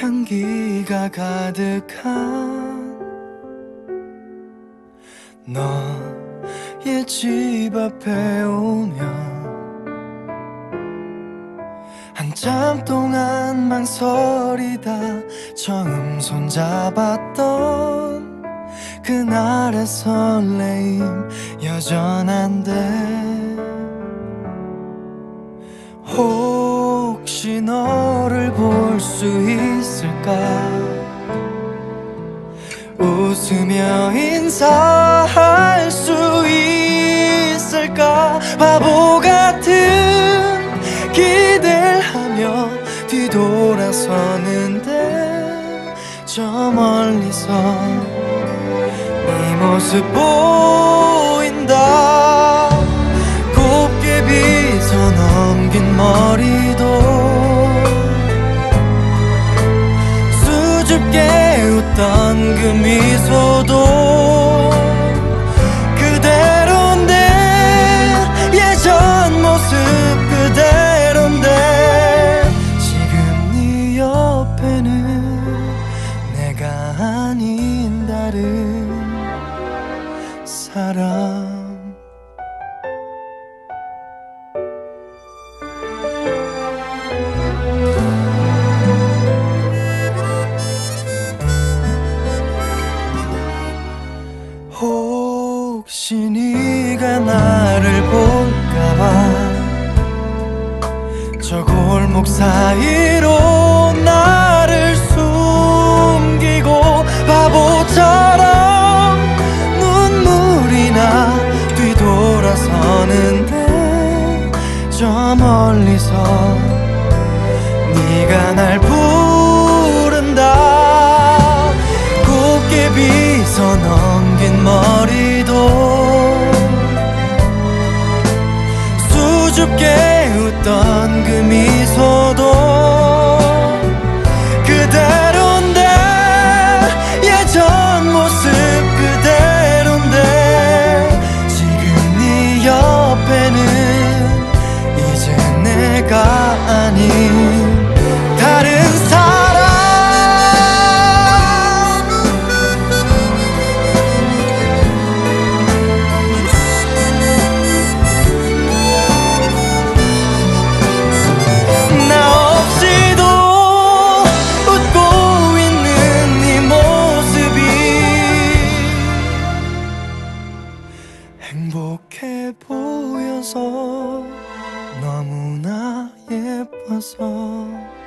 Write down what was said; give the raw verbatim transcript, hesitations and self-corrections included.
향기가 가득한 너의 집 앞에 오면 한참 동안 망설이다 처음 손잡았던 그날의 설레임 여전한데 혹시 너를 볼 수 있을까 웃으며 인사할 수 있을까 바보 같은 기대를 하며 뒤돌아서는데 저 멀리서 네 모습 보인다 곱게 빗어 넘긴 머리도 수줍게 웃던 그 미소도 그대로인데 예전 모습 그대로인데 지금 네 옆에는 내가 아닌 다른 사람 혹시 네가 나를 볼까봐 저 골목 사이로 나를 숨기고 바보처럼 눈물이 나 뒤돌아서는데 저 멀리서 네가 날 부른다 곱게 빗어 넘긴 머리도 수줍게 웃던 그 미소도 그대로인데 예전 모습 그대로인데 지금 네 옆에는 이제 내가 아닌 다른 사람 나 없이도 웃고 있는 네 모습이 행복해 보여서 너무나 예뻐서